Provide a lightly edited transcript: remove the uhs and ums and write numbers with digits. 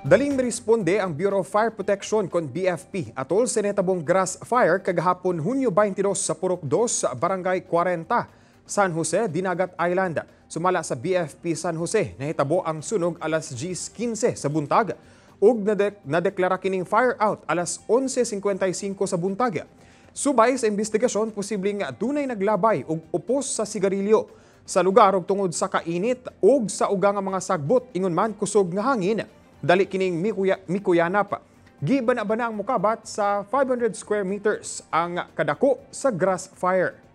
Daling responde ang Bureau of Fire Protection kon BFP atol sa netabong grass fire kagahapon Hunyo 22 sa Purok 2, Barangay 40, San Jose, Dinagat Island. Sumala sa BFP San Jose, nahitabo ang sunog alas 10:15 sa buntag ug nadeklara kining fire out alas 11:55 sa buntag. Subay sa investigasyon, posibleng dunay naglabay ug upos sa sigarilyo sa lugar ug tungod sa kainit ug sa uga nga mga sagbot ingon man kusog nga hangin. Dali kining mikuyanap. Gibana-bana ang mukabat sa 500 square meters ang kadako sa grass fire.